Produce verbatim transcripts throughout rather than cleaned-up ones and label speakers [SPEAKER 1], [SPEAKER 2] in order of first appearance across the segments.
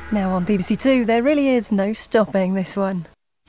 [SPEAKER 1] Now on B B C Two, there really is no stopping this one.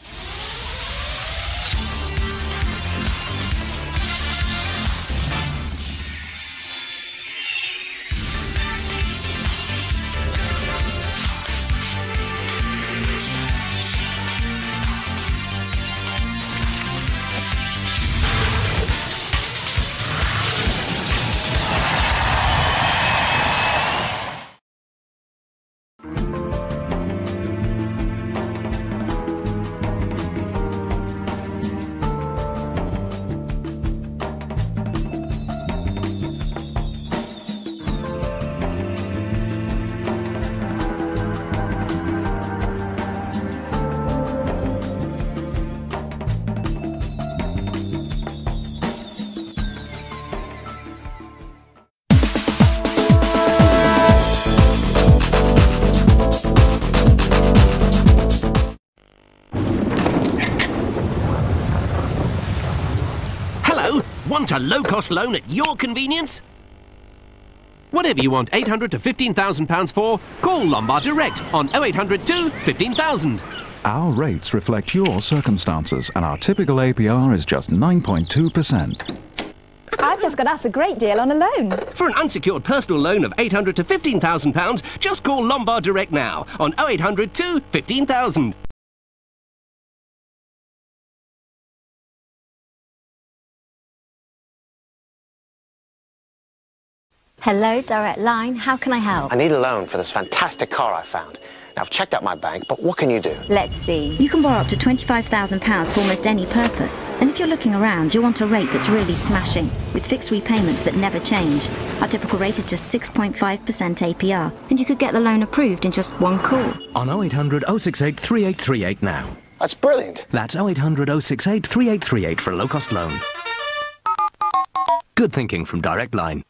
[SPEAKER 2] Want a low-cost loan at your convenience? Whatever you want eight hundred to fifteen thousand pounds for, call Lombard Direct on oh eight hundred two fifteen thousand.
[SPEAKER 3] Our rates reflect your circumstances, and our typical A P R is just nine point two percent.
[SPEAKER 4] I've just got us a great deal on a loan.
[SPEAKER 2] For an unsecured personal loan of eight hundred to fifteen thousand pounds, just call Lombard Direct now on oh eight hundred two fifteen thousand.
[SPEAKER 5] Hello, Direct Line. How can I help?
[SPEAKER 6] I need a loan for this fantastic car I found. Now, I've checked out my bank, but what can you do?
[SPEAKER 5] Let's see. You can borrow up to twenty-five thousand pounds for almost any purpose. And if you're looking around, you want a rate that's really smashing, with fixed repayments that never change. Our typical rate is just six point five percent A P R, and you could get the loan approved in just one call.
[SPEAKER 7] On oh eight hundred oh six eight three eight three eight now.
[SPEAKER 6] That's brilliant.
[SPEAKER 7] That's oh eight hundred oh six eight three eight three eight for a low-cost loan. Good thinking from Direct Line.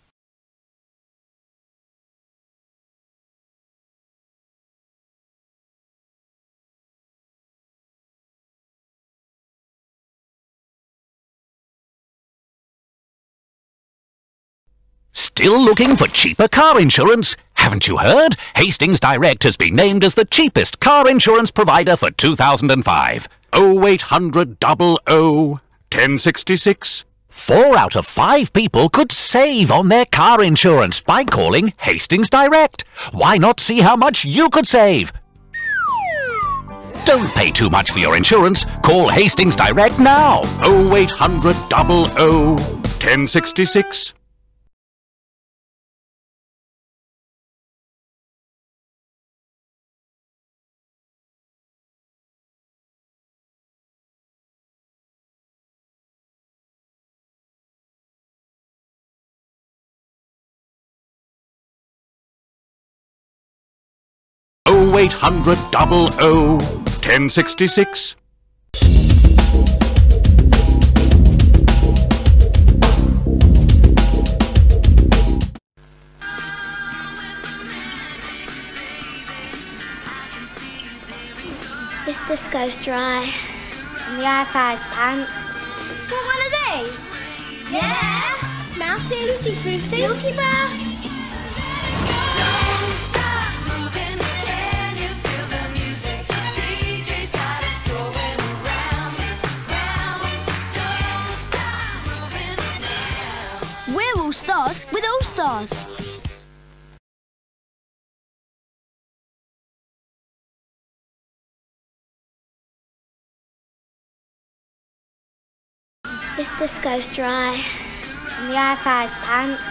[SPEAKER 8] Still looking for cheaper car insurance? Haven't you heard? Hastings Direct has been named as the cheapest car insurance provider for two thousand five. oh eight hundred oh oh ten sixty-six. Four out of five people could save on their car insurance by calling Hastings Direct. Why not see how much you could save? Don't pay too much for your insurance. Call Hastings Direct now. oh eight hundred oh oh ten sixty-six. oh eight hundred oh oh ten sixty-six.
[SPEAKER 9] This disco's dry. And the Wi-Fi's pants. Want one of these? Yeah! Smelting, tutti frutti, Milky Bar. We're all stars with all stars. This disco's dry. And the Wi-Fi's pants.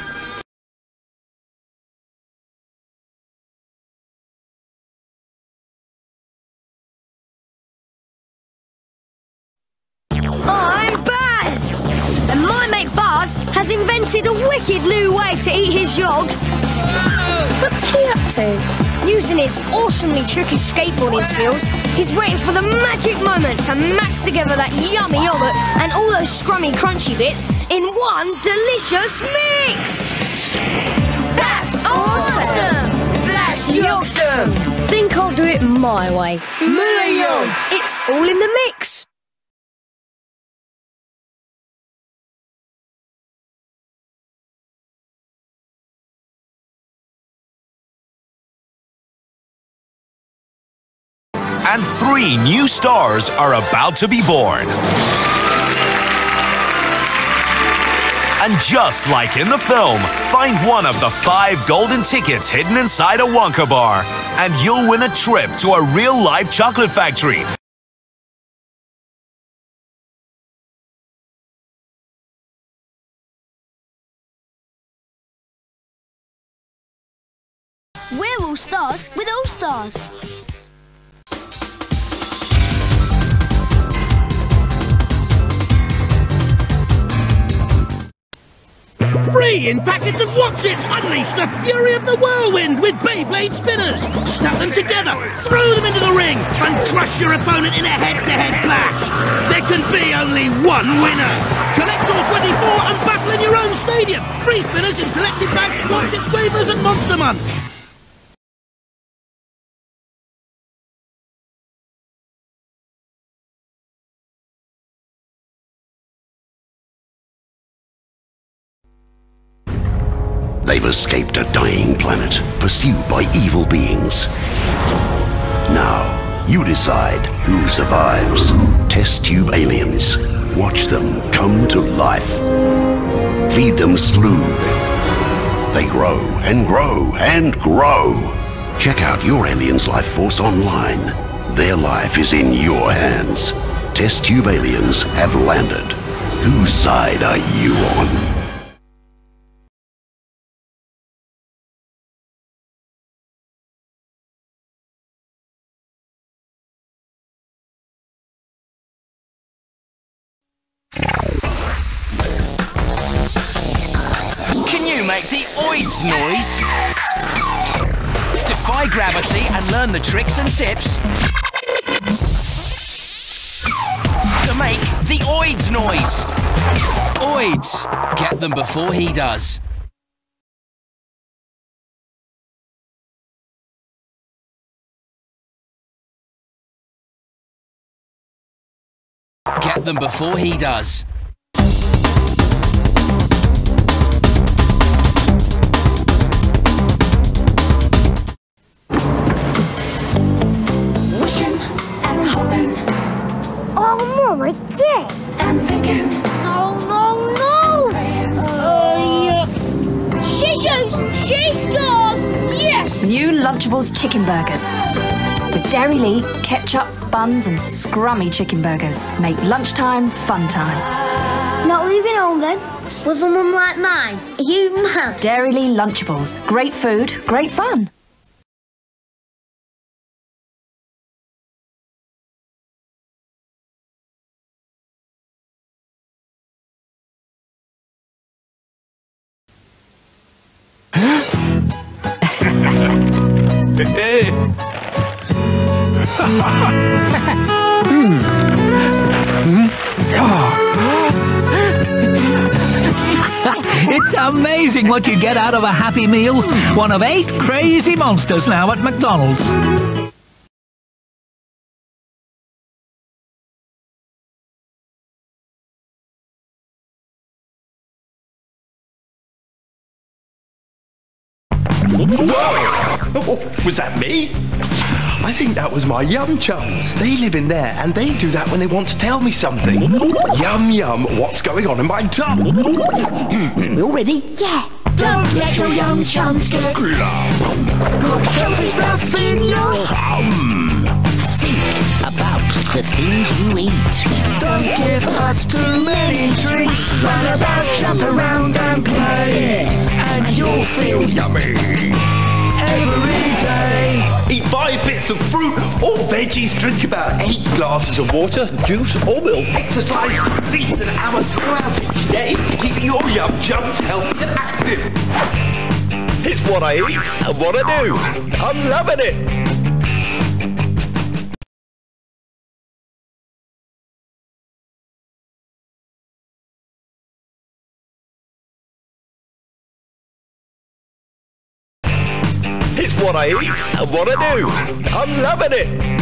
[SPEAKER 10] I'm Baz! And my mate Bud has invented a wicked new way to eat his yogs. What's he up to? Using his awesomely tricky skateboarding skills, he's waiting for the magic moment to mash together that yummy yoghurt and all those scrummy crunchy bits in one delicious mix!
[SPEAKER 9] That's awesome!
[SPEAKER 10] That's yogsome! Think I'll do it my way. Millions! It's all in the mix!
[SPEAKER 11] and three new stars are about to be born. And just like in the film, find one of the five golden tickets hidden inside a Wonka bar, and you'll win a trip to a real-life chocolate factory.
[SPEAKER 9] We're all stars with all stars.
[SPEAKER 12] Free in packets of What's-Its! Unleash the fury of the whirlwind with Beyblade spinners! Snap them together, throw them into the ring, and crush your opponent in a head-to-head clash! There can be only one winner! Collect all twenty-four and battle in your own stadium! Free spinners in selected bags at What's-Its waivers and Monster Munch!
[SPEAKER 13] They've escaped a dying planet, pursued by evil beings. Now, you decide who survives. Test tube aliens. Watch them come to life. Feed them Sloog. They grow and grow and grow. Check out your alien's life force online. Their life is in your hands. Test tube aliens have landed. Whose side are you on?
[SPEAKER 14] Can you make the oids noise? Defy gravity and learn the tricks and tips to make the oids noise. Oids, get them before he does. Get them before he does.
[SPEAKER 9] Wishing and hoping. Oh, Mum, I did. And thinking. No, no, no. Oh, yeah. She shoots, she scores. Yes.
[SPEAKER 15] New Lunchables chicken burgers. With Dairy Lee, ketchup, buns and scrummy chicken burgers. Make lunchtime fun time.
[SPEAKER 9] Not leaving home then? With a mum like mine? Are you mad?
[SPEAKER 15] Dairy Lee Lunchables. Great food, great fun.
[SPEAKER 12] It's amazing what you get out of a Happy Meal. One of eight crazy monsters now at McDonald's.
[SPEAKER 16] Whoa! Was that me? I think that was my Yum Chums. They live in there and they do that when they want to tell me something. Yum yum, what's going on in my tum?
[SPEAKER 9] All ready? Yeah. Don't let your Yum Chums get good healthy stuff in your
[SPEAKER 17] Chum. Think about the things you eat.
[SPEAKER 9] Don't give us too many treats. Run about, jump around and play, and you'll feel yummy every day.
[SPEAKER 16] Eat five bits of fruit or veggies. Drink about eight glasses of water, juice or milk. Exercise at least an hour throughout each day to keep your Yum Chums healthy and active. It's what I eat and what I do. I'm loving it. It's what I eat and what I do. I'm loving it.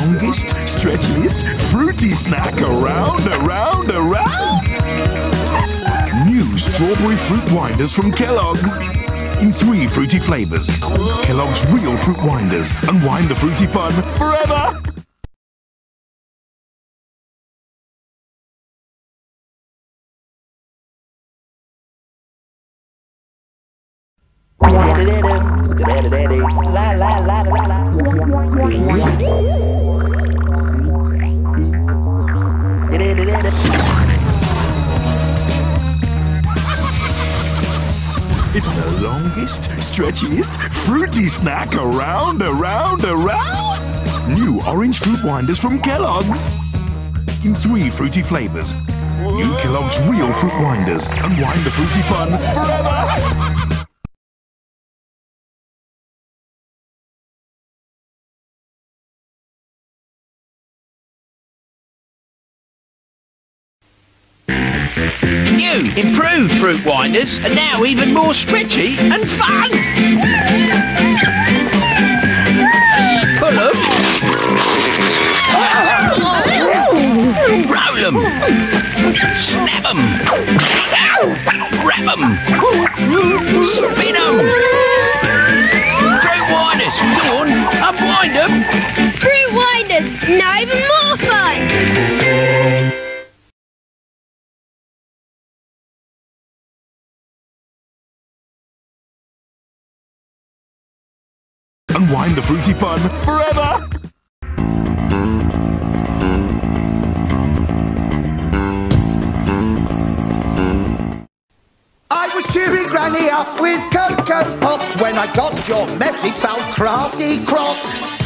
[SPEAKER 18] longest, stretchiest, fruity snack around, around, around? New strawberry fruit winders from Kellogg's. In three fruity flavours. Kellogg's Real Fruit Winders. Unwind the fruity fun forever! It's the longest, stretchiest, fruity snack around, around, around! New orange fruit winders from Kellogg's. In three fruity flavours. New Kellogg's Real Fruit Winders. Unwind the fruity fun forever!
[SPEAKER 12] New, improved fruit winders are now even more stretchy and fun. Pull them. Roll them. Snap them. Wrap them. Spin them. Fruit winders. Go on, unwind them.
[SPEAKER 9] Fruit winders, now even more fun.
[SPEAKER 18] Unwind the fruity fun forever!
[SPEAKER 19] I was cheering Granny up with Cocoa Pops when I got your message about Crafty Croc.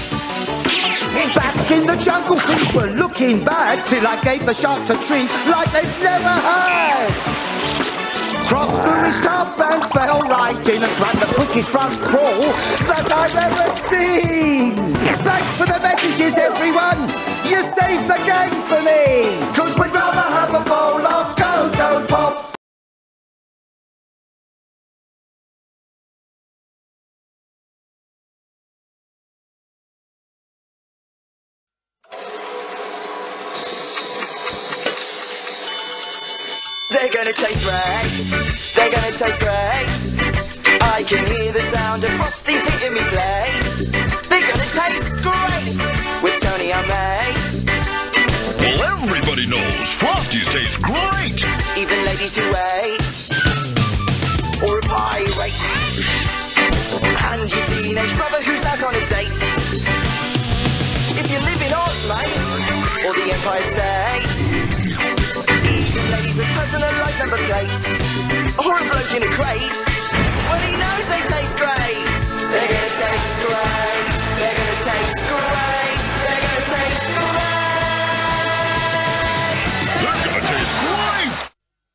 [SPEAKER 19] Back in the jungle things were looking bad till I gave the sharks a treat like they've never had. Croc blew his top and fell right in and swam the quickest front crawl that I've ever seen. Thanks for the messages, everyone. You saved the game for me. Cause we'd rather have a bowl of Cocoa Pops.
[SPEAKER 20] They're gonna taste great, they're gonna taste great. I can hear the sound of Frosty's hitting me blades. They're gonna taste great with Tony and mate.
[SPEAKER 21] Well, everybody knows Frosties taste great.
[SPEAKER 20] Even ladies who wait, or a pirate, and your teenage brother who's out on a date. If you live in Oz, mate, or the Empire State. Ladies with personalised number plates, or a bloke in a crate. Well, he knows they taste great. They're gonna taste great. They're gonna taste great. They're gonna taste great.
[SPEAKER 21] They're gonna taste great.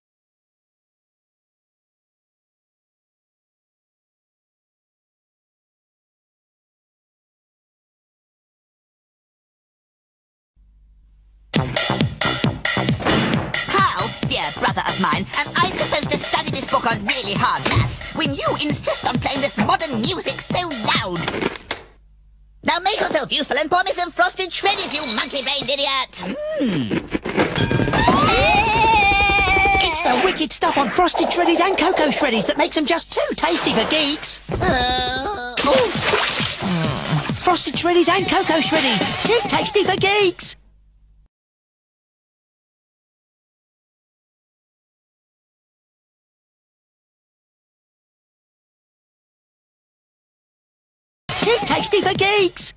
[SPEAKER 22] Brother of mine, am I supposed to study this book on really hard maths when you insist on playing this modern music so loud? Now make yourself useful and pour me some frosted shreddies, you monkey-brained idiot! Mm.
[SPEAKER 23] It's the wicked stuff on frosted shreddies and cocoa shreddies that makes them just too tasty for geeks.
[SPEAKER 22] Uh, oh.
[SPEAKER 23] Mm. Frosted shreddies and cocoa shreddies, too tasty for geeks. Too tasty for geeks!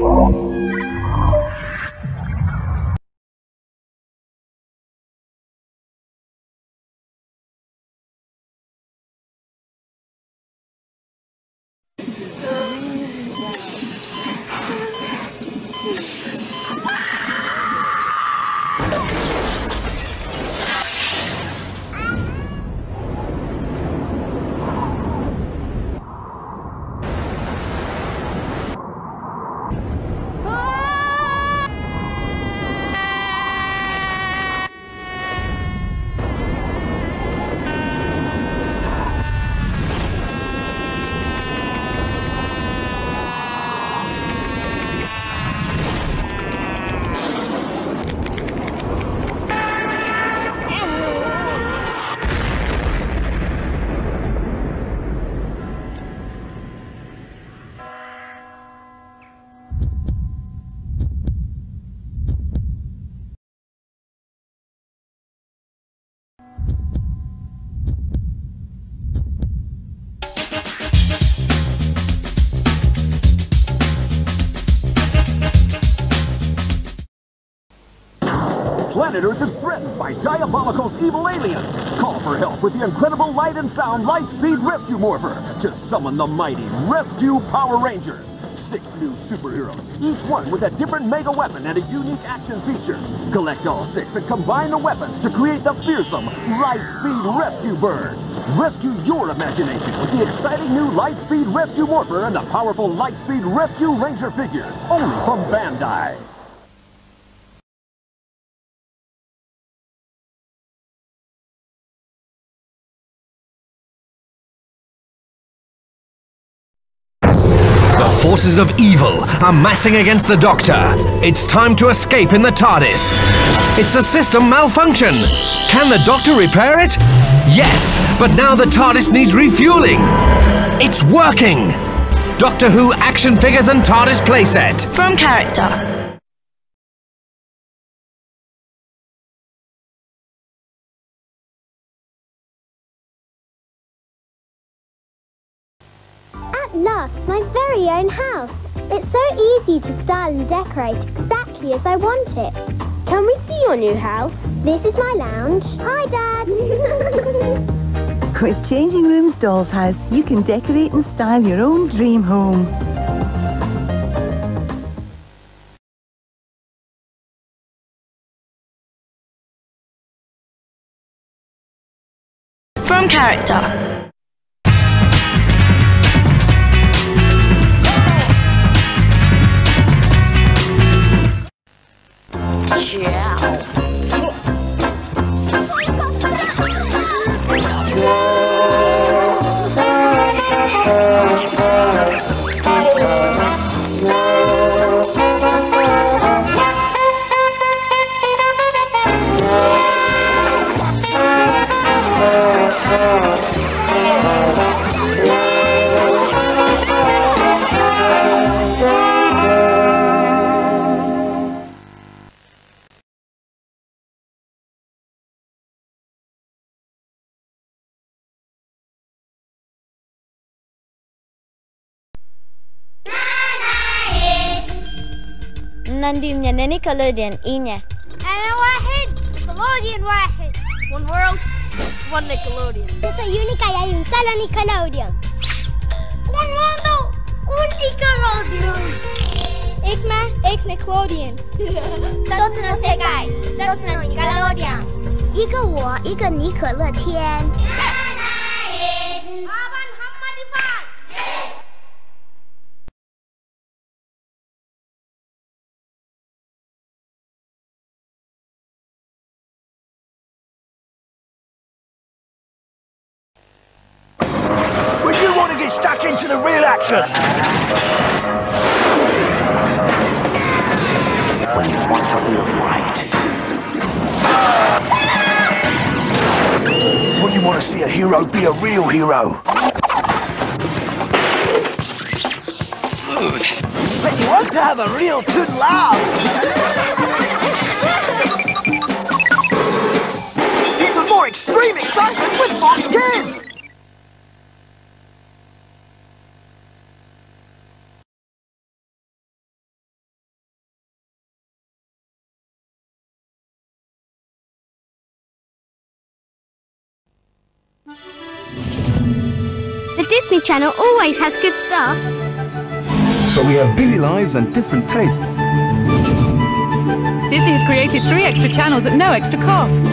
[SPEAKER 1] Planet Earth is threatened by Diabolical's evil aliens. Call for help with the incredible light and sound Lightspeed Rescue Morpher to summon the mighty Rescue Power Rangers. Six new superheroes, each one with a different mega weapon and a unique action feature. Collect all six and combine the weapons to create the fearsome Lightspeed Rescue Bird. Rescue your imagination with the exciting new Lightspeed Rescue Morpher and the powerful Lightspeed Rescue Ranger figures, only from Bandai.
[SPEAKER 3] The forces of evil are massing against the Doctor. It's time to escape in the TARDIS. It's a system malfunction. Can the Doctor repair it? Yes, but now the TARDIS needs refueling. It's working! Doctor Who action figures and TARDIS playset.
[SPEAKER 4] From character.
[SPEAKER 9] At last, my very own house. It's so easy to style and decorate exactly as I want it. Can we see your new house? This is my lounge. Hi, Dad.
[SPEAKER 24] With Changing Rooms Doll's House, you can decorate and style your own dream home.
[SPEAKER 4] From character.
[SPEAKER 25] نندي من نيكلوديان إينيا.
[SPEAKER 9] أنا واحد نيكلوديان واحد.
[SPEAKER 25] One world, one Nickelodeon.
[SPEAKER 9] Yo soy única y hay un solo Nickelodeon. Un mundo, un Nickelodeon.
[SPEAKER 25] Ik maar, ik Nickelodeon.
[SPEAKER 9] 都是世界，都是 Nickelodeon。一个我，一个尼可乐天。
[SPEAKER 26] You want to get stuck into the real action? When you want to live right. When you want to see a hero be a real hero. When you want to have a real good laugh. It's a more extreme excitement with Fox Kids.
[SPEAKER 25] The Disney Channel always has good stuff.
[SPEAKER 2] But we have busy lives and different tastes.
[SPEAKER 5] Disney has created three extra channels at no extra cost.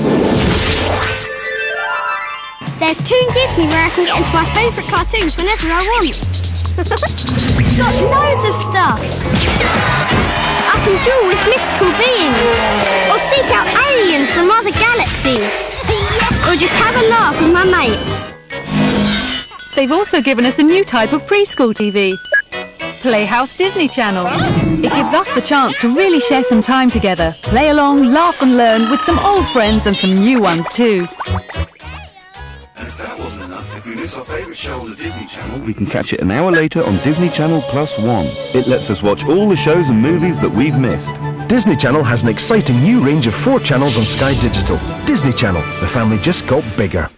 [SPEAKER 25] There's Toon Disney where I can get into my favourite cartoons whenever I want. Got loads of stuff. I can duel with mythical beings, or seek out aliens from other galaxies, or just have a laugh with my mates.
[SPEAKER 5] They've also given us a new type of preschool T V. Playhouse Disney Channel. It gives us the chance to really share some time together, play along, laugh and learn with some old friends and some new ones too.
[SPEAKER 18] And if that wasn't enough, if we miss our favourite show on the Disney Channel, we can catch it an hour later on Disney Channel Plus One. It lets us watch all the shows and movies that we've missed.
[SPEAKER 3] Disney Channel has an exciting new range of four channels on Sky Digital. Disney Channel, the family just got bigger.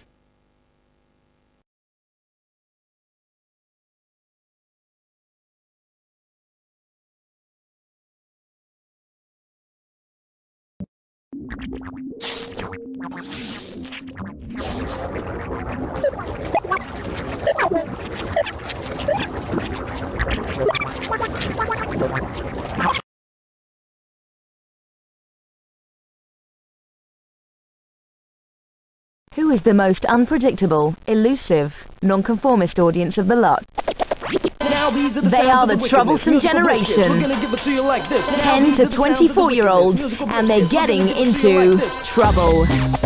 [SPEAKER 6] Who is the most unpredictable, elusive, nonconformist audience of the lot? They are the troublesome generation. ten to twenty-four year olds, and they're getting into trouble.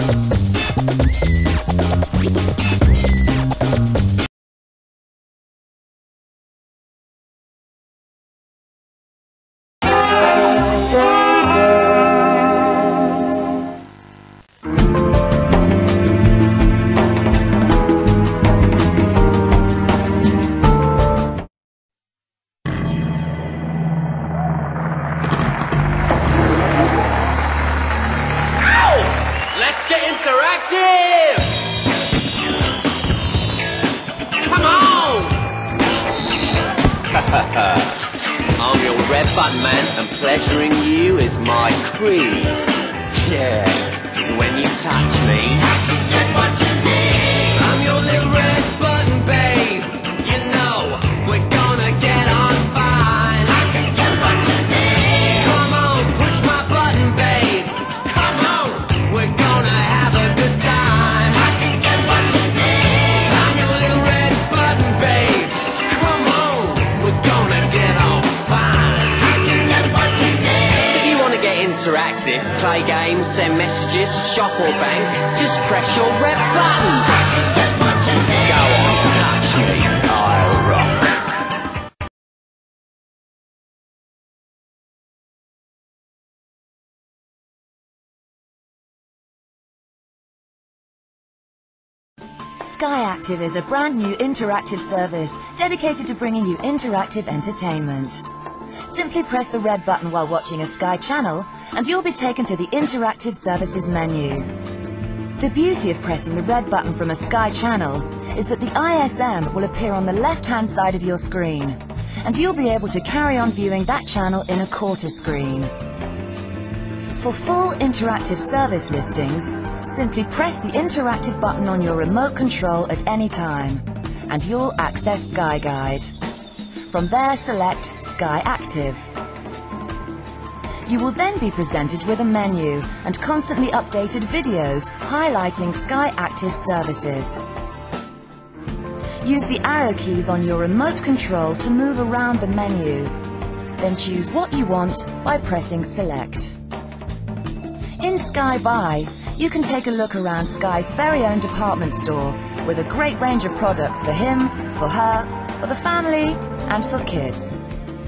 [SPEAKER 14] Let's get interactive! Come on! I'm your red button man, and pleasuring you is my creed. Yeah, so when you touch me, I can get what you need. I'm your little red button babe. You know, we're gonna get on fine. I can get what you need. Come on, push my button babe. Come on, we're gonna have a good time. I can get what you need. I'm your little red button babe. Come on, we're gonna get on fine. I can get what you need. If you wanna get interactive, play games, send messages, shop or bank, just press your red button. I can get what you need. Go on, touch me, I'll rock.
[SPEAKER 15] Sky Active is a brand new interactive service dedicated to bringing you interactive entertainment. Simply press the red button while watching a Sky channel and you'll be taken to the Interactive Services menu. The beauty of pressing the red button from a Sky channel is that the I S M will appear on the left-hand side of your screen and you'll be able to carry on viewing that channel in a quarter screen. For full interactive service listings, simply press the interactive button on your remote control at any time, and you'll access Sky Guide. From there, select Sky Active. You will then be presented with a menu and constantly updated videos highlighting Sky Active services. Use the arrow keys on your remote control to move around the menu. Then choose what you want by pressing Select. In Sky Buy, you can take a look around Sky's very own department store with a great range of products for him, for her, for the family, and for kids.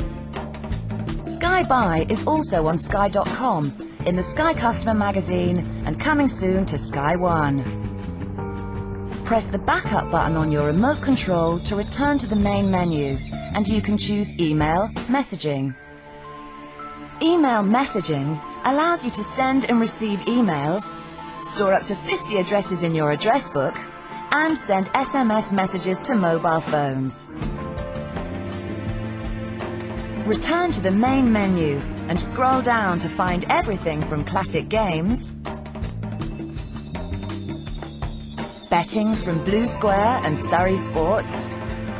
[SPEAKER 15] Sky Buy is also on Sky dot com, in the Sky Customer magazine, and coming soon to Sky One. Press the backup button on your remote control to return to the main menu, and you can choose Email Messaging. Email Messaging allows you to send and receive emails, store up to fifty addresses in your address book, and send S M S messages to mobile phones. Return to the main menu and scroll down to find everything from classic games, better betting from Blue Square and Surrey Sports.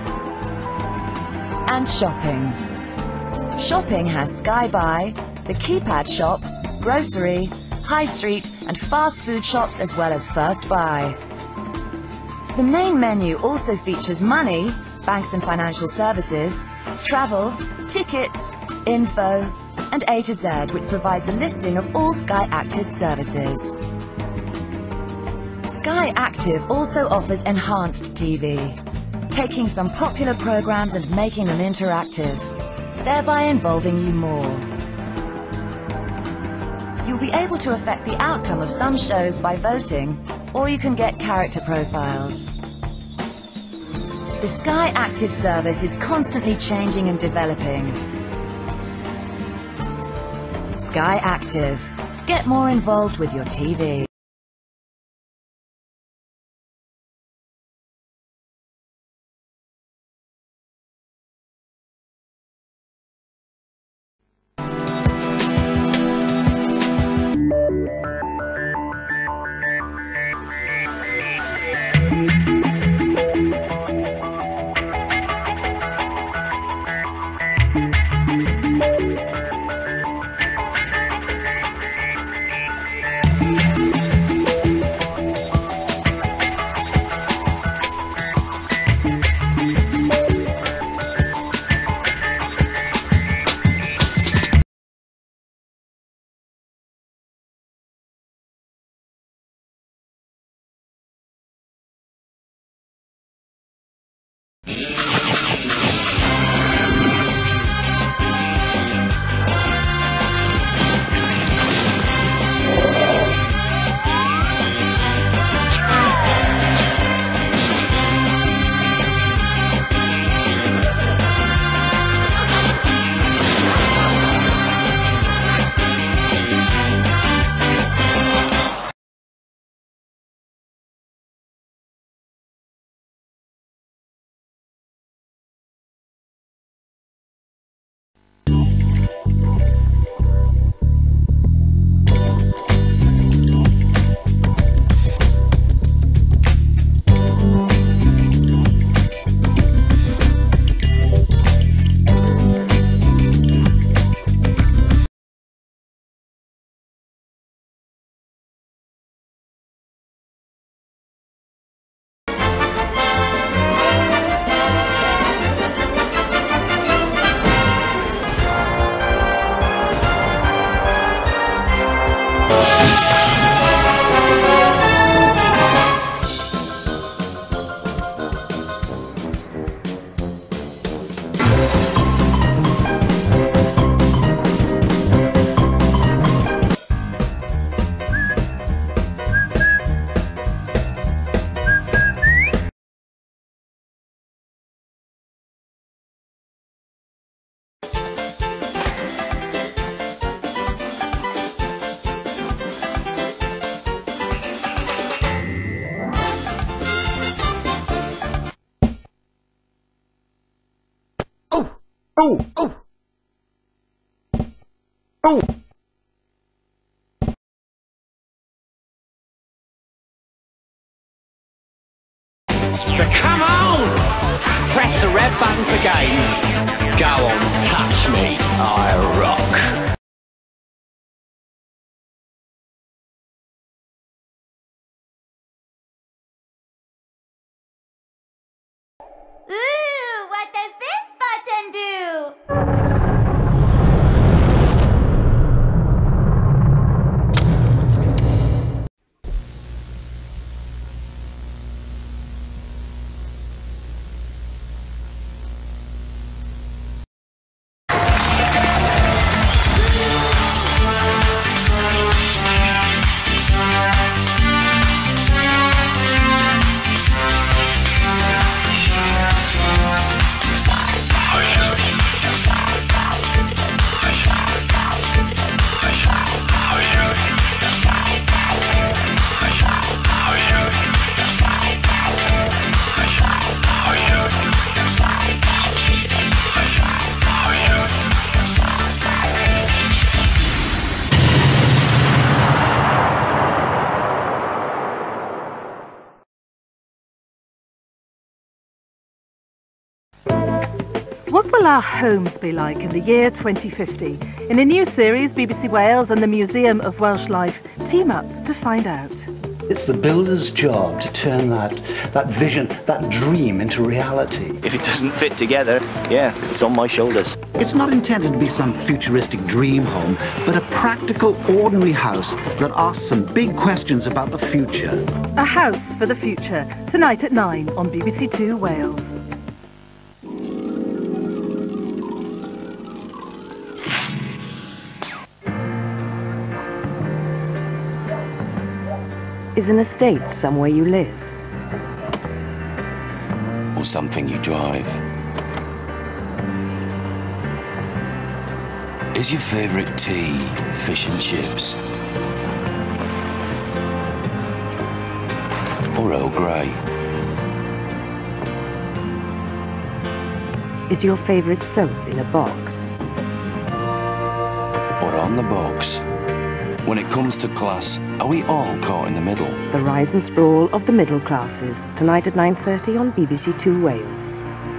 [SPEAKER 15] And shopping. Shopping has Sky Buy, the keypad shop, grocery, high street and fast food shops as well as First Buy. The main menu also features money, banks and financial services, travel, tickets, info and A to Z, which provides a listing of all Sky Active services. Sky Active also offers enhanced T V, taking some popular programs and making them interactive, thereby involving you more. You'll be able to affect the outcome of some shows by voting, or you can get character profiles. The Sky Active service is constantly changing and developing. Sky Active. Get more involved with your T V.
[SPEAKER 14] Oh! Oh! Oh! So come on! Press the red button for games. Go on, touch me. I rock.
[SPEAKER 7] Ooh, what does this button do?
[SPEAKER 8] our homes be like in the year twenty fifty? In a new series, B B C Wales and the Museum of Welsh Life team up to find out.
[SPEAKER 10] It's the builder's job to turn that, that vision, that dream into reality.
[SPEAKER 11] If it doesn't fit together, yeah, it's on my shoulders.
[SPEAKER 10] It's not intended to be some futuristic dream home, but a practical, ordinary house that asks some big questions about the future.
[SPEAKER 8] A House for the Future, tonight at nine on B B C Two Wales.
[SPEAKER 13] Is an estate somewhere you live?
[SPEAKER 16] Or something you drive? Is your favourite tea fish and chips? Or Earl Grey?
[SPEAKER 13] Is your favourite soap in a box?
[SPEAKER 16] Or on the box? When it comes to class, are we all caught in the middle?
[SPEAKER 13] The rise and sprawl of the middle classes, tonight at nine thirty on B B C Two Wales.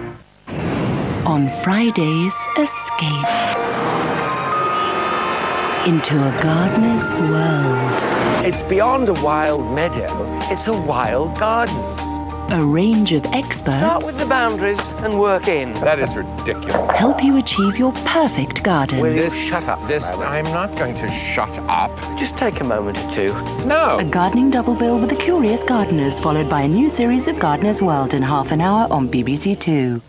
[SPEAKER 17] On Fridays, escape into a gardener's world.
[SPEAKER 27] It's beyond a wild meadow, it's a wild garden.
[SPEAKER 17] A range of experts
[SPEAKER 27] Start with the boundaries and work in.
[SPEAKER 28] That is ridiculous.
[SPEAKER 17] help you achieve your perfect garden.
[SPEAKER 27] Will you
[SPEAKER 28] This,
[SPEAKER 27] shut up?
[SPEAKER 28] this, I'm not going to shut up.
[SPEAKER 27] Just take a moment or two.
[SPEAKER 28] No.
[SPEAKER 17] A gardening double bill with the Curious Gardeners, followed by a new series of Gardener's World in half an hour on B B C Two.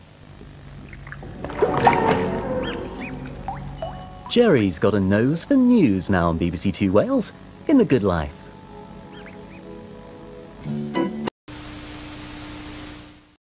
[SPEAKER 29] Jerry's got a nose for news now on B B C Two Wales in The Good Life.